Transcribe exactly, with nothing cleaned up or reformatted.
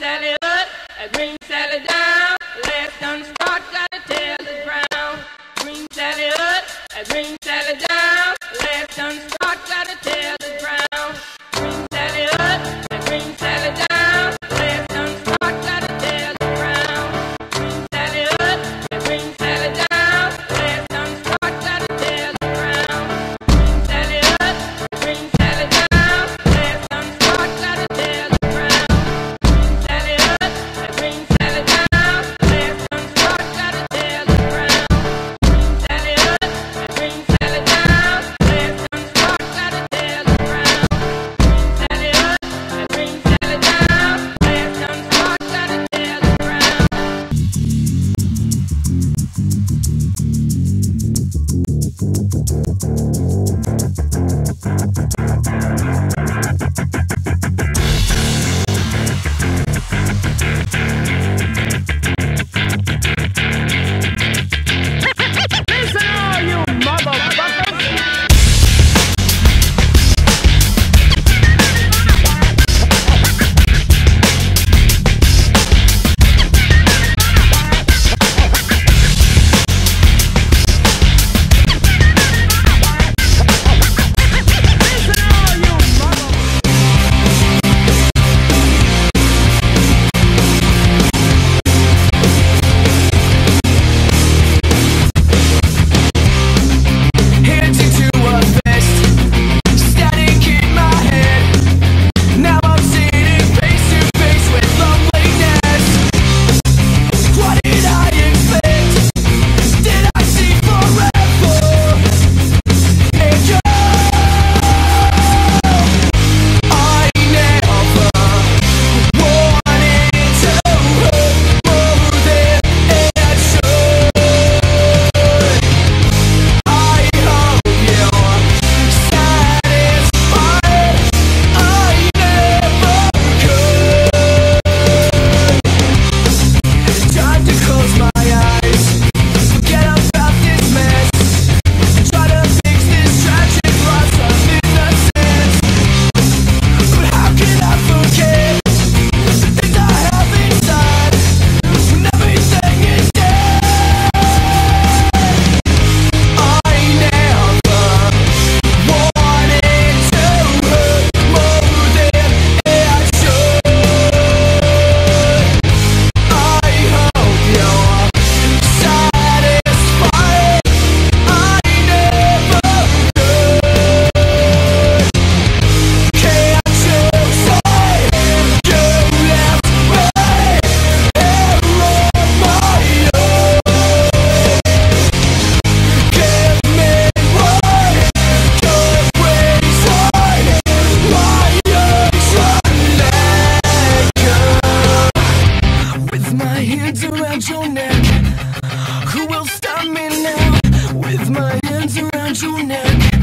Sally up, and bring Sally down. Last done start, gotta tell the ground. Bring Sally up, and bring Sally down. Last done start, gotta tell the ground. Bring Sally up, and bring Sally down. Last done start, gotta tell the ground. Bring Sally up, and bring Sally down. Last done start, gotta tell the ground. Bring Sally up, and bring Sally down. Last done start, gotta tell the ground. Bring Sally up, and bring Sally down. Last done start, gotta tell the ground. Bring Sally up, and bring Sally down. Last done start, gotta tell the ground. Bring Sally up, and bring Sally down. Last done start, gotta tell the ground. Listen all you motherfuckers! Listen all you motherfuckers! Hands into a fist, static in my head. Now I'm sitting face to face with loneliness. What did I expect? Did I see forever? And you, I never wanted to hurt more than it should. I hope you're satisfied. I never could. Time to close my eyes, forget about this mess, and try to fix this tragic loss of innocence. But how can I forget the things I have inside when everything is dead? I never wanted to hurt more than I should. I hope you're satisfied. I never could. Can't you say you left me here on my own? Give me one good reason why you should let go. With my hands around your neck, who will stop me now? With my hands around your neck.